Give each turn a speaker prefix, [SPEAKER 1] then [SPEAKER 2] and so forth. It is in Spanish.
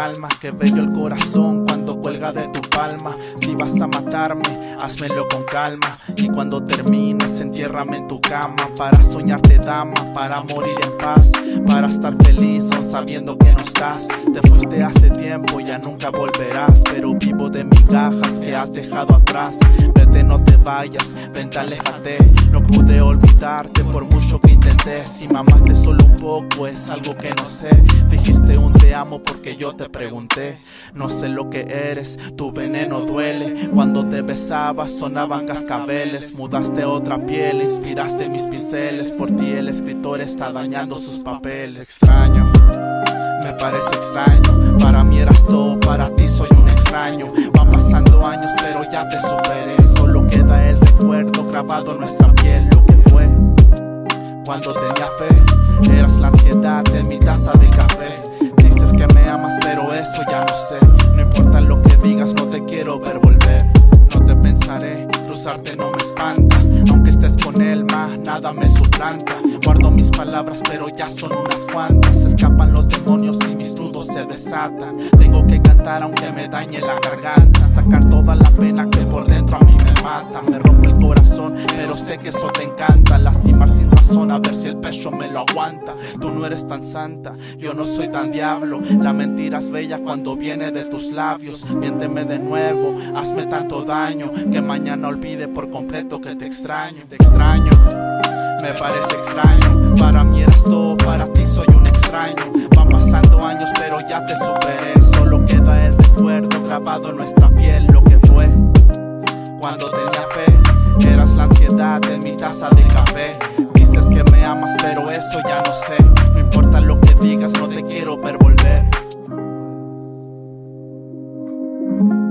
[SPEAKER 1] calma. Que bello el corazón cuando cuelga de tu palma. Si vas a matarme, házmelo con calma. Y cuando termines, entiérrame en tu cama. Para soñarte dama, para morir en paz, para estar feliz aún sabiendo que no estás. Te fuiste hace tiempo, ya nunca volverás, pero vivo de migajas que has dejado atrás. Vete, no te vayas, vente, aléjate. No pude olvidarte por mucho que intenté. Si mamaste solo un poco es algo que no sé. Dijiste un te amo porque yo te pregunté. No sé lo que eres, tu veneno duele. Cuando te besabas sonaban cascabeles. Mudaste otra piel, inspiraste mis pinceles. Por ti el escritor está dañando sus papeles. Extraño, me parece extraño. Para mí eras todo, para ti soy un extraño. Van pasando años pero ya te superé. Solo queda el recuerdo grabado en nuestra piel. Lo que fue cuando tenía fe, eras la ansiedad en mi taza de café. Dices que me amas pero eso ya no sé. No importa lo que digas, no te quiero ver volver. No te pensaré, cruzarte no me espanta. Aunque estés con él más, nada me suplanta. Guardo mis palabras pero ya son unas cuantas. Se escapan los demonios y mis nudos se desatan. Tengo que cantar aunque me dañe la garganta. Sacar toda la pena que por dentro a mí me mata. Me rompe el corazón pero sé que eso te encanta. Lastimar sin razón a ver si el pecho me lo aguanta. Tú no eres tan santa, yo no soy tan diablo. La mentira es bella cuando viene de tus labios. Miénteme de nuevo, hazme tanto daño que mañana olvide por completo que te extraño. Te extraño, me parece extraño. Para mí eras todo, para ti soy un extraño. Van pasando años pero ya te superé. Solo queda el recuerdo grabado en nuestra piel. Lo que fue cuando tenía fe, eras la ansiedad en mi taza de café. Dices que me amas pero eso ya no sé. No importa lo que digas, no te quiero ver volver.